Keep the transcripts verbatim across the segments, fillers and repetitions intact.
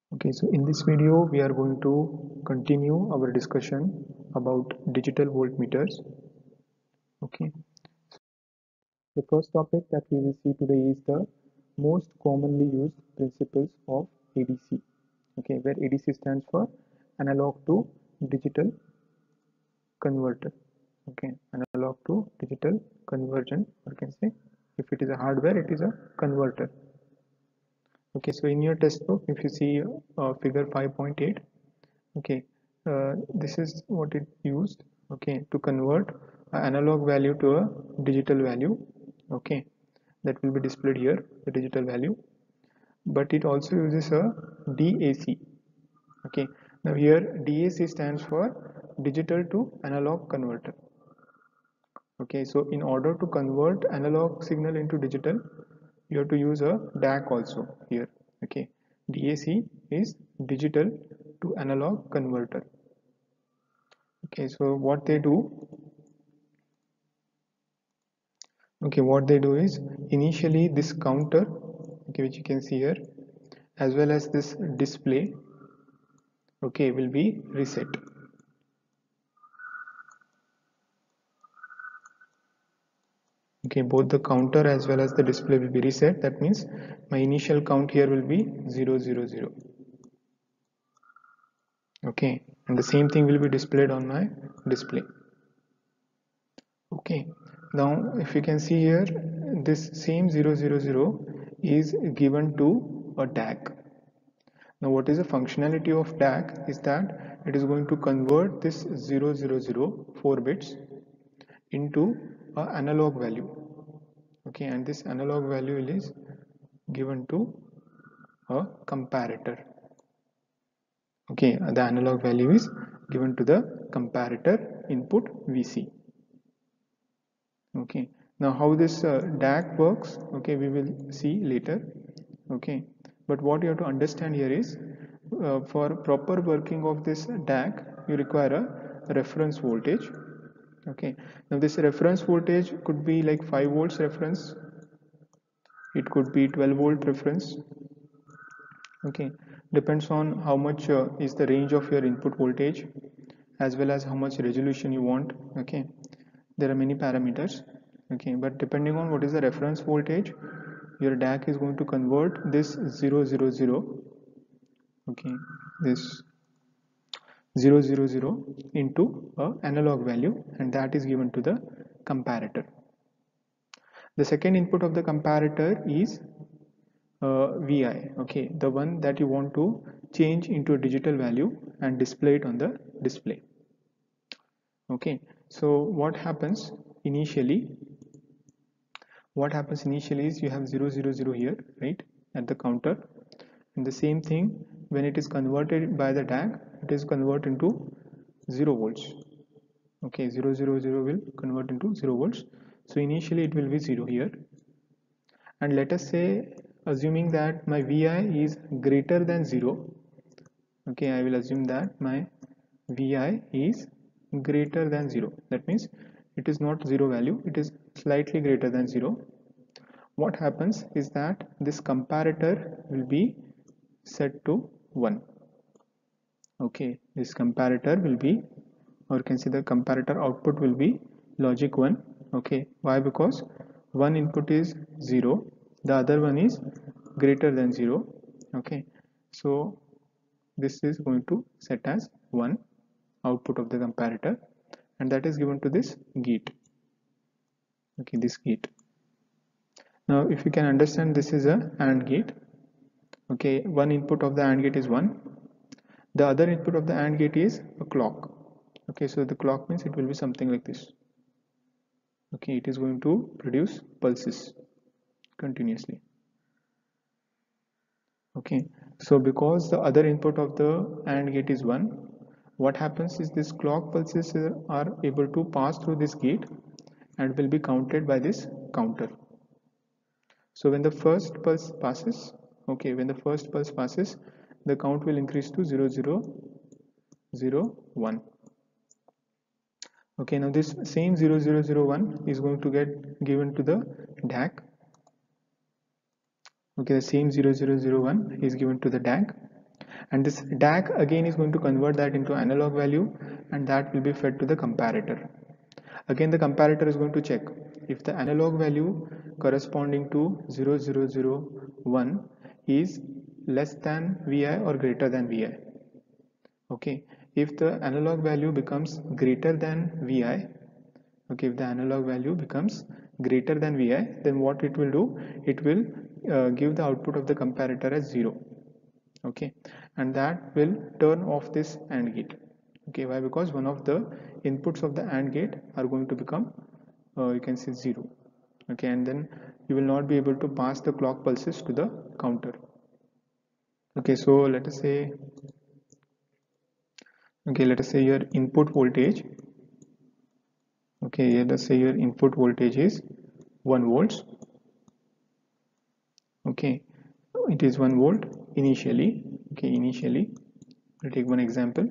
Okay, so in this video we are going to continue our discussion about digital voltmeters. Okay, the first topic that we will see today is the most commonly used principles of A D C. Okay, where A D C stands for analog to digital converter. Okay, analog to digital conversion, or you can say if it is a hardware, it is a converter. Okay, so in your textbook, if you see uh, figure five point eight, okay, uh, this is what it used, okay, to convert an analog value to a digital value, okay, that will be displayed here, the digital value, but it also uses a D A C, okay. Now here D A C stands for digital to analog converter. Okay, so in order to convert analog signal into digital, you have to use a D A C also here. Okay, D A C is digital to analog converter. Okay, so what they do, okay, what they do is initially this counter, okay, which you can see here, as well as this display, okay, will be reset. Okay, both the counter as well as the display will be reset. That means my initial count here will be zero zero zero. Okay, and the same thing will be displayed on my display. Okay, now if you can see here, this same zero zero zero is given to a D A C. Now what is the functionality of D A C is that it is going to convert this zero zero zero four bits into an analog value. Okay, and this analog value is given to a comparator. Okay, the analog value is given to the comparator input V C. Okay, now how this uh, D A C works, okay, we will see later. Okay, but what you have to understand here is uh, for proper working of this D A C, you require a reference voltage. Okay, now this reference voltage could be like five volts reference, it could be twelve volt reference. Okay, depends on how much uh, is the range of your input voltage as well as how much resolution you want. Okay, there are many parameters. Okay, but depending on what is the reference voltage, your D A C is going to convert this zero zero zero, okay, this zero zero zero into a analog value, and that is given to the comparator. The second input of the comparator is uh, V I, okay, the one that you want to change into a digital value and display it on the display. Okay, so what happens initially, what happens initially is you have zero zero zero here, right, at the counter, and the same thing when it is converted by the D A C, it is converted into zero volts. Okay, zero zero zero will convert into zero volts, so initially it will be zero here, and let us say, assuming that my V I is greater than zero, okay, I will assume that my V I is greater than zero, that means it is not zero value, it is slightly greater than zero. What happens is that this comparator will be set to one. Okay, this comparator will be, or you can see the comparator output will be logic one. Okay, why? Because one input is zero, the other one is greater than zero. Okay, so this is going to set as one output of the comparator, and that is given to this gate. Okay, this gate. Now if you can understand, this is a AND gate. Okay, one input of the AND gate is one, the other input of the AND gate is a clock. Okay, so the clock means it will be something like this. Okay, it is going to produce pulses continuously. Okay, so because the other input of the AND gate is one, what happens is this clock pulses are able to pass through this gate and will be counted by this counter. So when the first pulse passes, okay, when the first pulse passes, the count will increase to zero zero zero one. Okay, now this same zero zero zero one is going to get given to the D A C. Okay, the same zero zero zero one is given to the D A C, and this D A C again is going to convert that into analog value, and that will be fed to the comparator. Again, the comparator is going to check if the analog value corresponding to zero zero zero one is less than Vi or greater than Vi. Okay, if the analog value becomes greater than Vi, okay, if the analog value becomes greater than Vi, then what it will do, it will uh, give the output of the comparator as zero. Okay, and that will turn off this AND gate. Okay, why? Because one of the inputs of the AND gate are going to become uh, you can say zero. Okay, and then you will not be able to pass the clock pulses to the counter. Okay, so let us say okay let us say your input voltage, okay, let us say your input voltage is one volts. Okay, it is one volt initially. Okay, initially we'll take one example.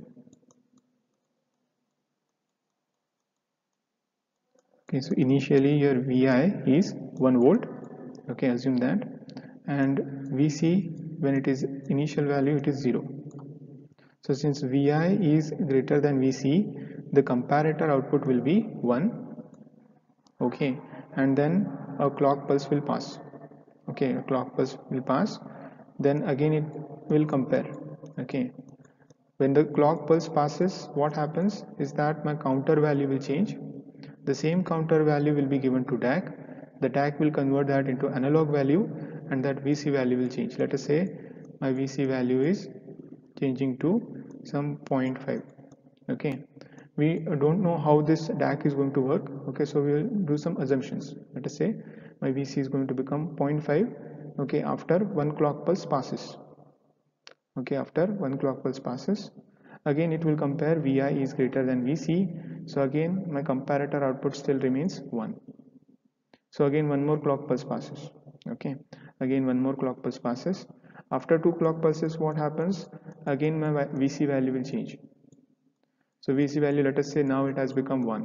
Okay, so initially your Vi is one volt. Okay, assume that, and Vc, when it is initial value, it is zero. So since Vi is greater than Vc, the comparator output will be one. Okay, and then a clock pulse will pass. Okay, a clock pulse will pass, then again it will compare. Okay, when the clock pulse passes, what happens is that my counter value will change. The same counter value will be given to D A C. The D A C will convert that into analog value, and that V C value will change. Let us say my V C value is changing to some zero point five. Okay, we don't know how this D A C is going to work. Okay, so we will do some assumptions. Let us say my V C is going to become zero point five. Okay, after one clock pulse passes. Okay, after one clock pulse passes, again it will compare Vi is greater than Vc. So again my comparator output still remains one. So again one more clock pulse passes. Okay, again one more clock pulse passes. After two clock pulses, what happens? Again my Vc value will change. So Vc value, let us say now it has become one.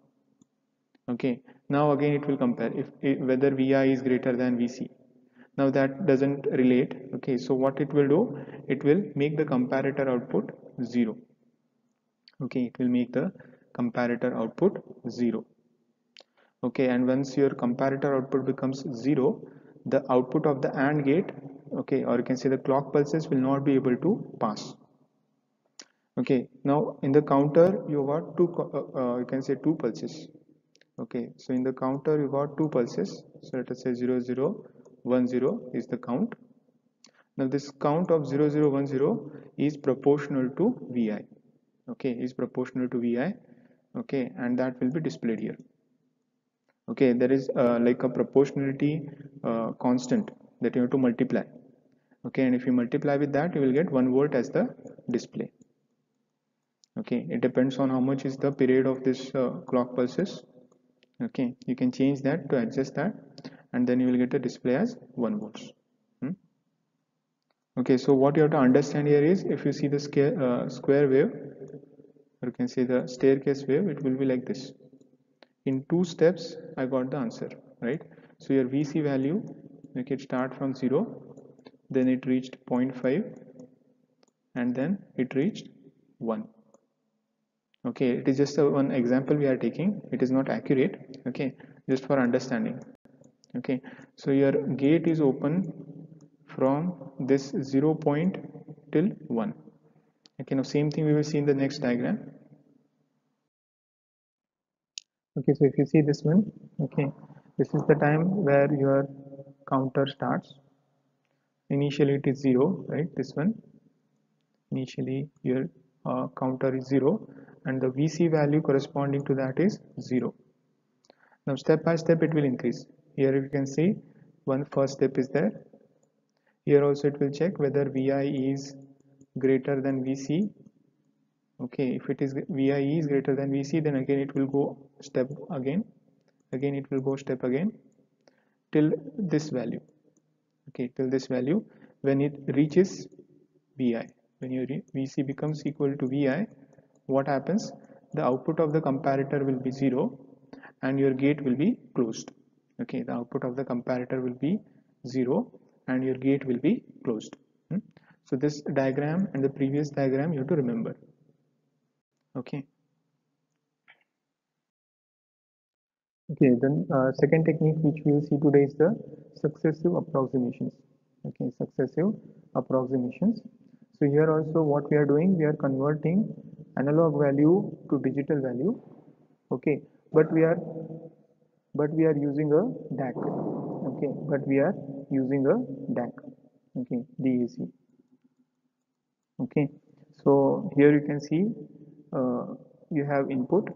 Okay, now again it will compare if, if whether Vi is greater than Vc. Now that doesn't relate. Okay, so what it will do, it will make the comparator output zero. Okay, it will make the comparator output zero. Okay, and once your comparator output becomes zero, the output of the AND gate, okay, or you can say the clock pulses, will not be able to pass. Okay, now in the counter you got two uh, uh, you can say two pulses. Okay, so in the counter you got two pulses. So let us say zero zero one zero is the count. Now this count of zero zero one zero is proportional to Vi. Okay, is proportional to Vi. Okay, and that will be displayed here. Okay, there is uh, like a proportionality uh, constant that you have to multiply. Okay, and if you multiply with that, you will get one volt as the display. Okay, it depends on how much is the period of this uh, clock pulses. Okay, you can change that to adjust that, and then you will get a display as one volts. Hmm? Okay, so what you have to understand here is, if you see the scale, uh, square wave, or you can say the staircase wave, it will be like this. In two steps I got the answer, right? So your V C value, make it start from zero, then it reached zero point five, and then it reached one. Okay, it is just a one example we are taking, it is not accurate. Okay, just for understanding. Okay, so your gate is open from this zero point till one. Okay, now same thing we will see in the next diagram. Okay, so if you see this one, okay, this is the time where your counter starts. Initially it is zero, right? This one, initially your uh, counter is zero, and the V C value corresponding to that is zero. Now step by step it will increase. Here you can see one first step is there. Here also it will check whether Vi is greater than Vc. Okay, if it is Vi is greater than Vc, then again it will go step again. Again it will go step again till this value. Okay, till this value. When it reaches Vi, when your Vc becomes equal to Vi, what happens? The output of the comparator will be zero, and your gate will be closed. Okay, the output of the comparator will be zero, and your gate will be closed. Hmm? So this diagram and the previous diagram you have to remember. Okay. Okay, then uh, second technique which we will see today is the successive approximations. Okay, successive approximations. So here also what we are doing, we are converting analog value to digital value. Okay, but we are but we are using a D A C. Okay, but we are using a D A C. Okay, D A C. Okay, so here you can see uh, you have input.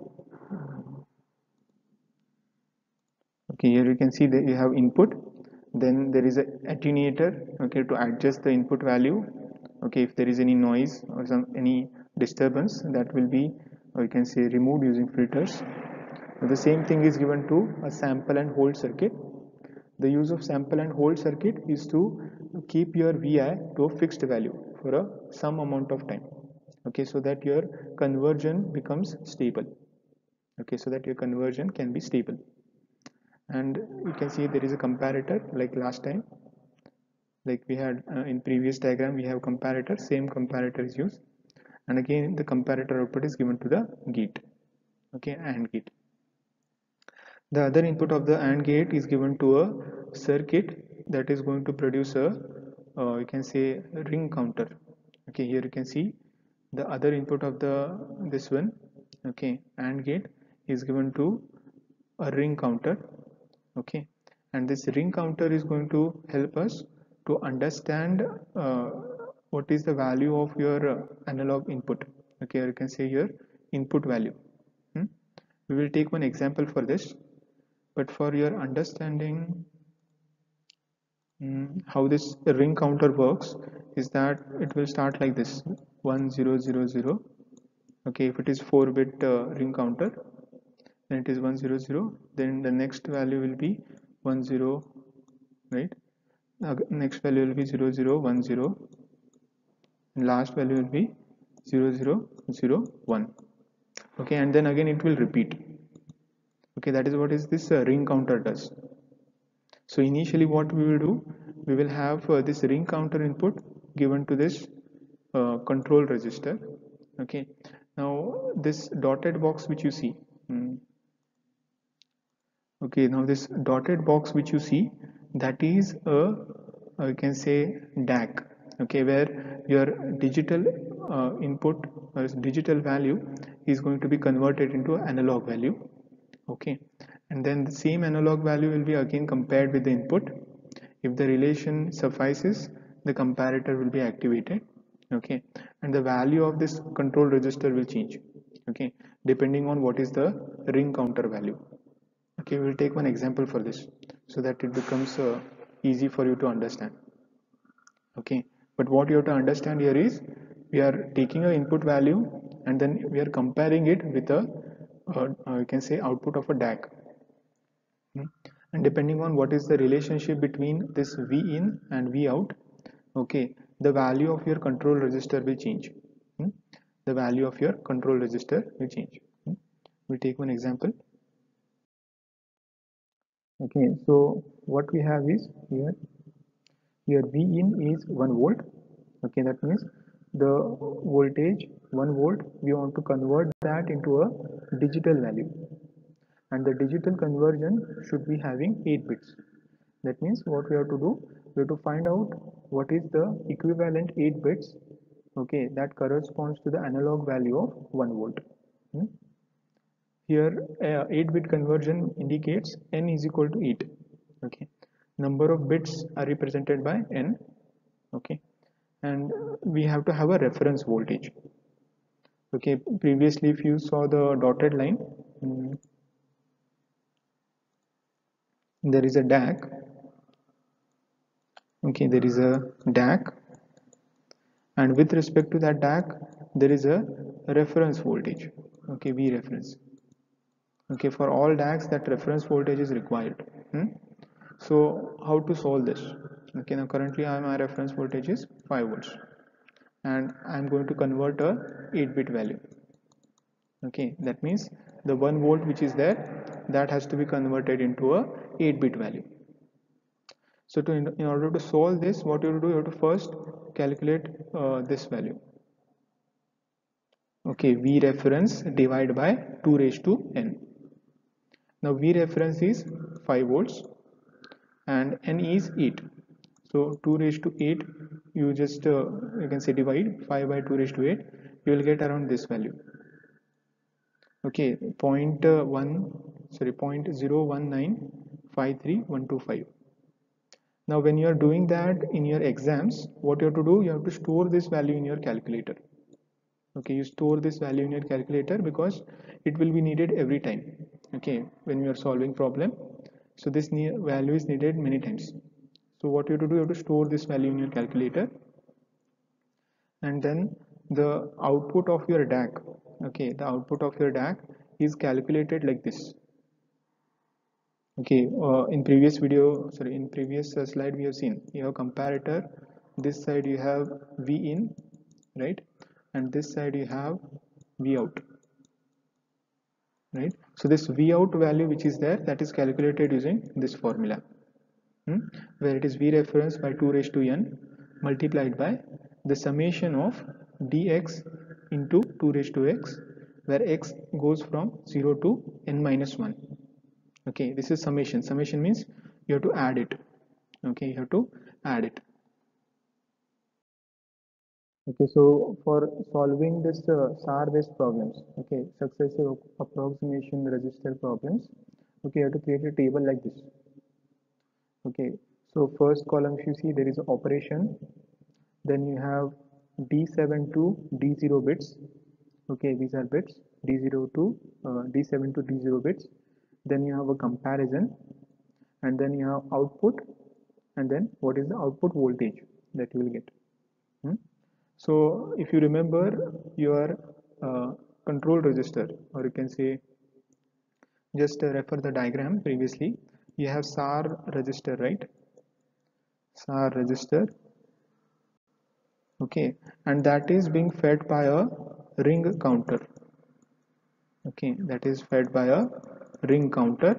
Okay, here you can see that you have input, then there is a attenuator, okay, to adjust the input value. Okay, if there is any noise or some any disturbance, that will be, or you can say, removed using filters. The same thing is given to a sample and hold circuit. The use of sample and hold circuit is to keep your V I to a fixed value for a some amount of time. Okay, so that your conversion becomes stable. Okay, so that your conversion can be stable. And you can see there is a comparator like last time, like we had uh, in previous diagram. We have comparator, same comparator is used, and again the comparator output is given to the gate. Okay, AND gate. The other input of the AND gate is given to a circuit that is going to produce a uh, you can say ring counter. Okay, here you can see the other input of the this one. Okay, AND gate is given to a ring counter. Okay, and this ring counter is going to help us to understand uh, what is the value of your uh, analog input. Okay, you can say your input value. Hmm? We will take one example for this, but for your understanding mm, how this ring counter works is that it will start like this: one zero zero zero. Okay, if it is four bit uh, ring counter, then it is one zero zero. Then the next value will be one zero, right? Now, next value will be zero zero one zero, and last value will be zero zero zero one. Okay, and then again it will repeat. Okay, that is what is this uh, ring counter does. So initially what we will do, we will have uh, this ring counter input given to this uh, control register. Okay, now this dotted box which you see, hmm, okay, now this dotted box which you see, that is a uh, you can say D A C. Okay, where your digital uh, input or digital value is going to be converted into analog value. Okay, and then the same analog value will be again compared with the input. If the relation suffices, the comparator will be activated. Okay, and the value of this control register will change. Okay, depending on what is the ring counter value. Okay, we'll take one example for this so that it becomes uh, easy for you to understand. Okay, but what you have to understand here is we are taking an input value and then we are comparing it with a uh, uh, you can say output of a D A C. Hmm? And depending on what is the relationship between this V in and V out, okay, the value of your control register will change. Hmm? The value of your control register will change. Hmm? We'll take one example. Okay, so what we have is here, here V in is one volt. Okay, that means the voltage one volt, we want to convert that into a digital value, and the digital conversion should be having eight bits. That means what we have to do, we have to find out what is the equivalent eight bits, okay, that corresponds to the analog value of one volt. Hmm? Here uh, eight bit conversion indicates n is equal to eight. Okay, number of bits are represented by n. Okay, and we have to have a reference voltage. Okay, previously if you saw the dotted line, mm, there is a D A C. Okay, there is a D A C, and with respect to that D A C there is a reference voltage. Okay, V reference. Okay, for all D A Cs that reference voltage is required. Hmm? So how to solve this? Okay, now currently my reference voltage is five volts and I'm going to convert a eight bit value. Okay, that means the one volt which is there, that has to be converted into a eight bit value. So to in, in order to solve this, what you have to do, you have to first calculate uh, this value. Okay, V reference divided by two raised to n. Now V reference is five volts and n is eight. So two raised to eight, you just uh, you can say divide five by two raised to eight, you will get around this value. Okay, point uh, one sorry point zero one nine five three one two five. Now when you are doing that in your exams, what you have to do, you have to store this value in your calculator. Okay, you store this value in your calculator because it will be needed every time. Okay, when you are solving problem, so this value is needed many times. So what you have to do, you have to store this value in your calculator, and then the output of your D A C, okay, the output of your D A C is calculated like this. Okay, uh, in previous video, sorry, in previous uh, slide we have seen you have comparator. This side you have V in, right, and this side you have V out, right. So this V out value which is there, that is calculated using this formula, hmm? where it is V reference by two raised to n multiplied by the summation of dx into two raised to x, where x goes from zero to n minus one. Okay, this is summation. Summation means you have to add it. Okay, you have to add it. Okay, so for solving this uh, S A R based problems, okay, successive approximation register problems, okay, you have to create a table like this. Okay, so first column, if you see, there is operation, then you have D seven to D zero bits. Okay, these are bits D zero to uh, D seven to D zero bits. Then you have a comparison, and then you have output, and then what is the output voltage that you will get. Hmm? So if you remember your uh, control register, or you can say, just uh, refer the diagram previously, you have S A R register, right? S A R register, okay, and that is being fed by a ring counter. Okay, that is fed by a ring counter.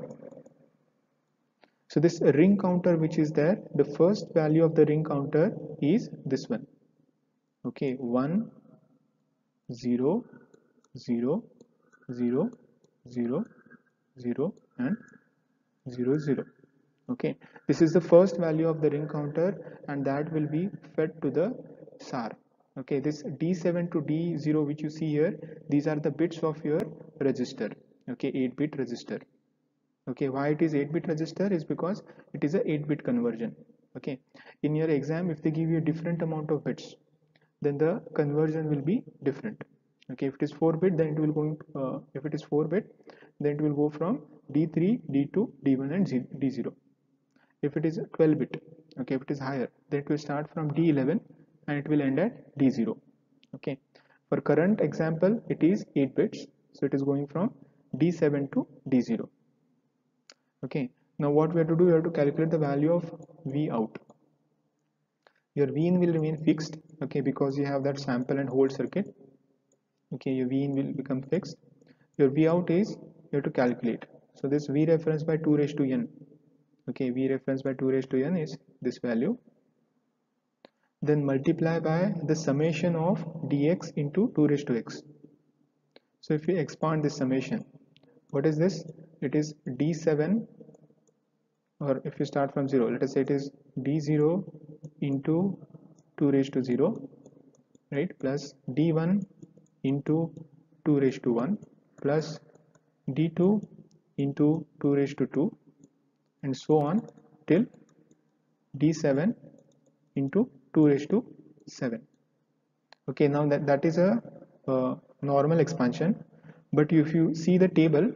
So this ring counter which is there, the first value of the ring counter is this one. Okay, one, zero, zero, zero, zero, zero, and zero, zero. Okay, this is the first value of the ring counter, and that will be fed to the S A R. Okay, this D seven to D zero which you see here, these are the bits of your register. Okay, eight bit register. Okay, why it is eight bit register is because it is a eight bit conversion. Okay, in your exam, if they give you a different amount of bits, then the conversion will be different. Okay, if it is four bit, then it will go uh, if it is four bit, then it will go from D three, D two, D one, and D zero. If it is twelve bit, okay, if it is higher, then it will start from D eleven and it will end at D zero. Okay, for current example, it is eight bits, so it is going from D seven to D zero. Okay, now what we have to do, we have to calculate the value of V out. Your V in will remain fixed, okay, because you have that sample and hold circuit. Okay, your V in will become fixed. Your V out is, you have to calculate. So this V reference by two raised to n. Okay, V reference by two raised to n is this value. Then multiply by the summation of dx into two raised to x. So if we expand this summation, what is this? It is d seven, or if you start from zero, let us say it is d zero into two raised to zero, right, plus d one into two raised to one plus d two into two raised to two, and so on till d seven into two raised to seven. Okay, now that, that is a uh, normal expansion, but if you see the table,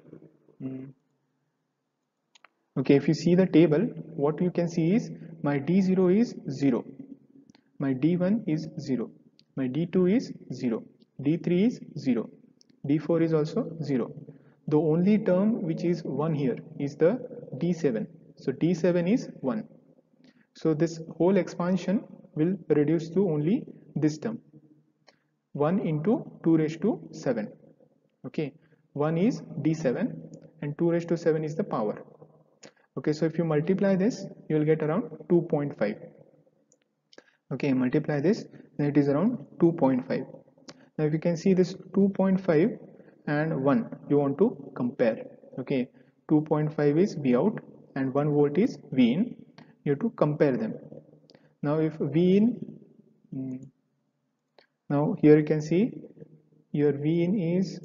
okay, if you see the table, what you can see is my d zero is zero, my d one is zero, my d two is zero, d three is zero, d four is also zero. The only term which is one here is the d seven, so d seven is one. So this whole expansion will reduce to only this term, one into two raised to seven. Okay, one is d seven and two raised to seven is the power. Okay, so if you multiply this, you will get around two point five. Okay, multiply this, then it is around two point five. Now if you can see this two point five and one, you want to compare. Okay, two point five is V out and one volt is V in. You have to compare them. Now if V in, mm, now here you can see your V in is,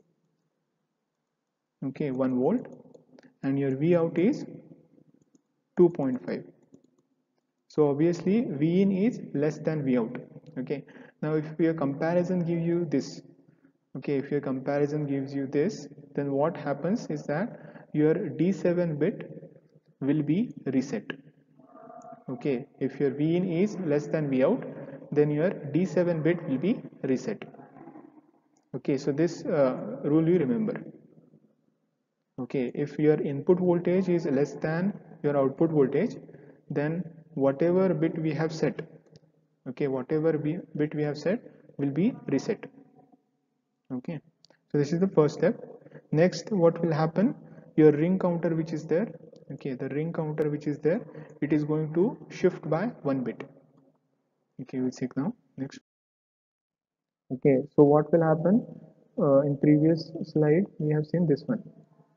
okay, one volt and your V out is two point five. So obviously V in is less than V out. Okay, now if your comparison gives you this, okay, if your comparison gives you this, then what happens is that your D seven bit will be reset. Okay, if your V in is less than V out, then your D seven bit will be reset. Okay, so this uh, rule you remember. Okay, if your input voltage is less than your output voltage, then whatever bit we have set, okay, whatever bit we have set will be reset. Okay, so this is the first step. Next, what will happen, your ring counter which is there, okay, the ring counter which is there, it is going to shift by one bit. Okay, we'll check now. Next. Okay, so what will happen, uh, in previous slide we have seen this one.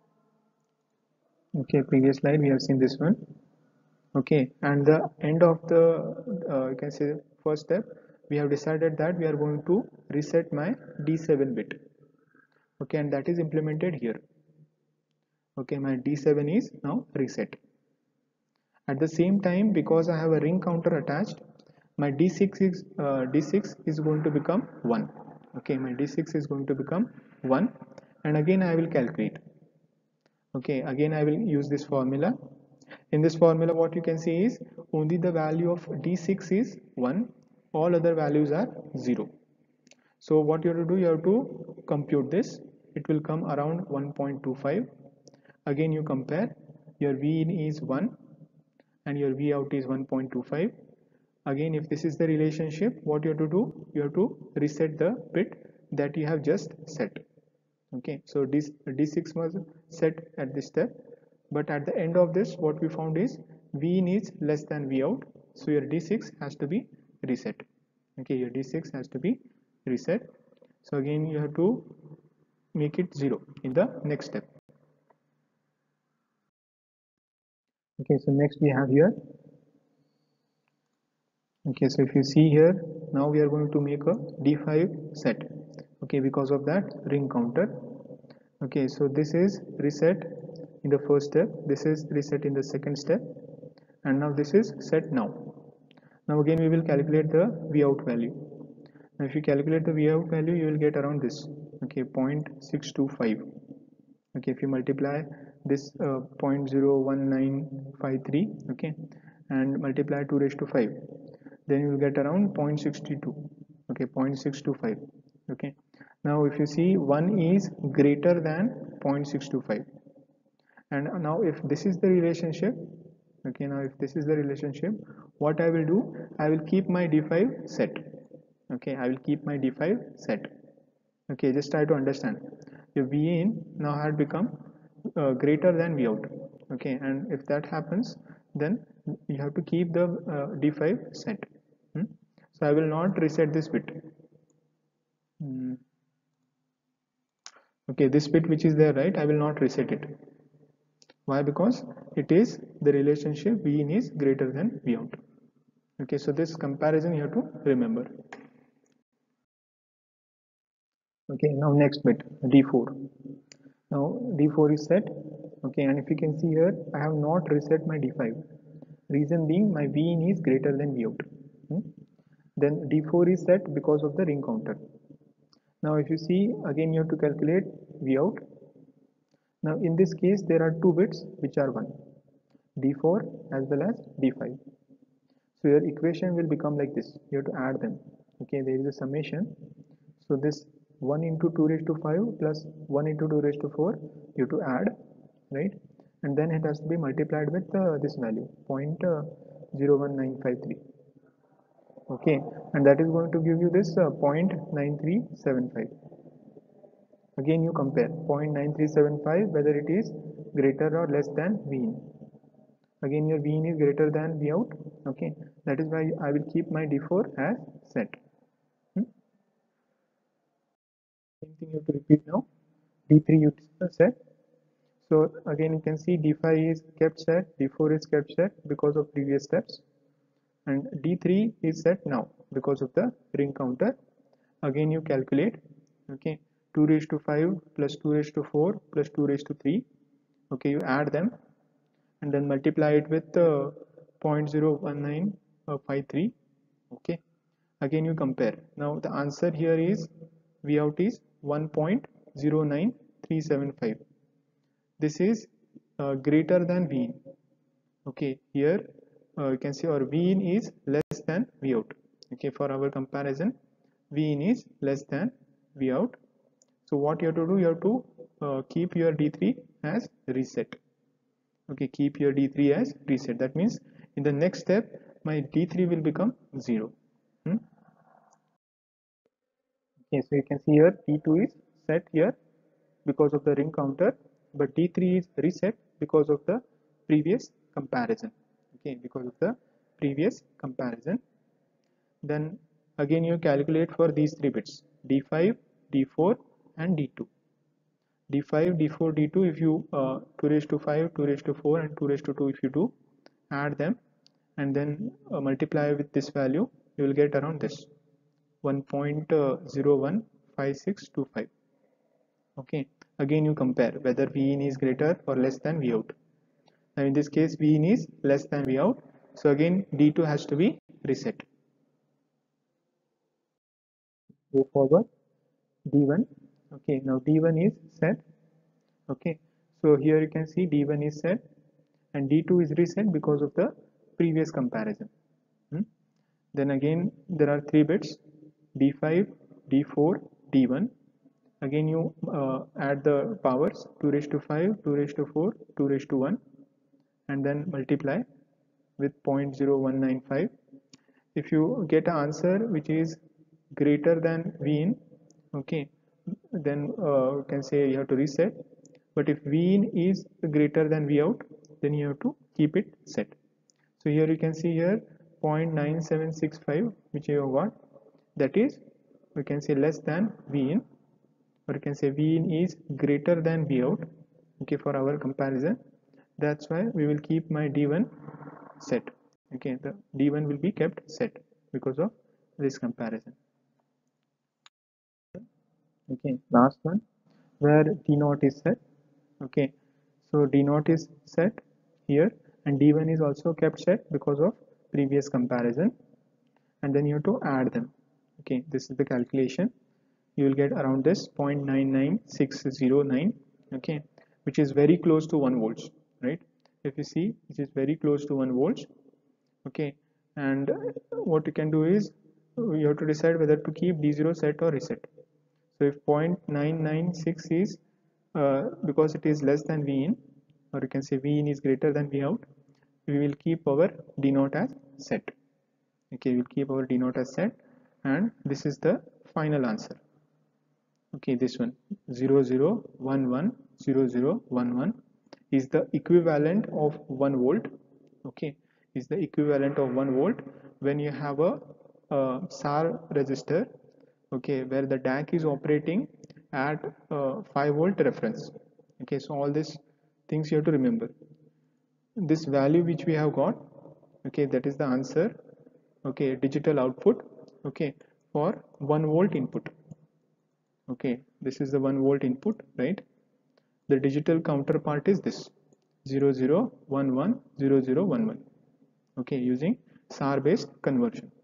Okay, previous slide we have seen this one. Okay, and the end of the uh, you can say first step, we have decided that we are going to reset my D seven bit. Okay, and that is implemented here. Okay, my D seven is now reset. At the same time, because I have a ring counter attached, my D six is uh, D six is going to become one. Okay, my D six is going to become one, and again I will calculate. Okay, again I will use this formula. In this formula, what you can see is only the value of D six is one, all other values are zero. So what you have to do, you have to compute this. It will come around one point two five. Again you compare, your V in is one and your V out is one point two five. Again, if this is the relationship, what you have to do, you have to reset the bit that you have just set. Okay, so D, D6 was set at this step, but at the end of this, what we found is V in is less than V out, so your D six has to be reset. Okay, your D six has to be reset. So again, you have to make it zero in the next step. Okay, so next we have here. Okay, so if you see here, now we are going to make a D five set. Okay, because of that ring counter. Okay, so this is reset in the first step, this is reset in the second step, and now this is set now. Now again we will calculate the V out value. Now if you calculate the V out value, you will get around this. Okay, zero point six two five. Okay, if you multiply this uh, zero point zero one nine five three, okay, and multiply two raised to five, then you will get around zero point six two. Okay, zero point six two five. Okay, now if you see one is greater than zero point six two five, and now if this is the relationship, okay, now if this is the relationship, what I will do, I will keep my D five set. Okay, I will keep my D five set. Okay, just try to understand, your V in now had become uh, greater than V out. Okay, and if that happens, then you have to keep the uh, D five set. hmm? So I will not reset this bit. hmm. Okay, this bit which is there, right, I will not reset it. Why? Because it is the relationship V in is greater than V out. Okay, so this comparison you have to remember. Okay, now next bit, D four. Now D four is set. Okay, and if you can see here, I have not reset my D five. Reason being, my V in is greater than V out. Hmm? Then D four is set because of the ring counter. Now if you see, again you have to calculate V out. Now in this case, there are two bits which are one, D four as well as D five. So your equation will become like this. You have to add them. Okay, there is a summation. So this one into two raised to five plus one into two raised to four, you have to add, right? And then it has to be multiplied with uh, this value zero point zero one nine five three. Okay, and that is going to give you this uh, zero point nine three seven five. Again you compare zero point nine three seven five whether it is greater or less than V in. again your V in is greater than V out. Okay, that is why I will keep my D four as set. Hmm? Same thing you have to repeat now. D three you set. So again you can see D five is kept set, D four is kept set because of previous steps, and D three is set now because of the ring counter. Again you calculate, okay, two raised to five plus two raised to four plus two raised to three, okay, you add them and then multiply it with uh, zero point zero one nine five three, okay, again you compare. Now the answer here is V out is one point zero nine three seven five. This is uh, greater than V in. Okay, here uh, you can see our V in is less than V out. Okay, for our comparison, V in is less than V out. So what you have to do, you have to uh, keep your D three as reset. Okay, keep your D three as reset. That means in the next step, my D three will become zero. Hmm? Okay, so you can see here D two is set here because of the ring counter, but D three is reset because of the previous comparison. Okay, because of the previous comparison. Then again you calculate for these three bits D five, D four and D two. D five, D four, D two, if you uh, two raised to five, two raised to four and two raised to two, if you do add them and then uh, multiply with this value, you will get around this one point zero one five six two five. Okay, again you compare whether V in is greater or less than V out. Now in this case V in is less than V out, so again D two has to be reset. Go forward, D one. Okay, now D one is set. Okay, so here you can see D one is set and D two is reset because of the previous comparison. Hmm? Then again there are three bits D five, D four, D one. Again you uh, add the powers two raised to five, two raised to four, two raised to one and then multiply with zero point zero one nine five. If you get an answer which is greater than V in, okay, then uh, you can say you have to reset. But if V in is greater than V out, then you have to keep it set. So here you can see here zero point nine seven six five which you have got, that is we can say less than V in, or you can say V in is greater than V out, okay, for our comparison. That's why we will keep my D one set. Okay, the D one will be kept set because of this comparison. Okay, last one where D naught is set. Okay, so D naught is set here and D one is also kept set because of previous comparison, and then you have to add them. Okay, this is the calculation. You will get around this zero point nine nine six zero nine, okay, which is very close to one volts, right? If you see, this is very close to one volts. Okay, and what you can do is you have to decide whether to keep D zero set or reset. So if zero point nine nine six is uh, because it is less than V in, or you can say V in is greater than V out, we will keep our D naught as set. Okay, we'll keep our D naught as set, and this is the final answer. Okay, this one zero zero one one zero zero one one is the equivalent of one volt. Okay, is the equivalent of one volt when you have a, a S A R resistor, okay, where the D A C is operating at uh, five volt reference. Okay, so all these things you have to remember. This value which we have got, okay, that is the answer. Okay, digital output, okay, for one volt input. Okay, this is the one volt input, right? The digital counterpart is this zero zero one one zero zero one one. Okay, using S A R based conversion.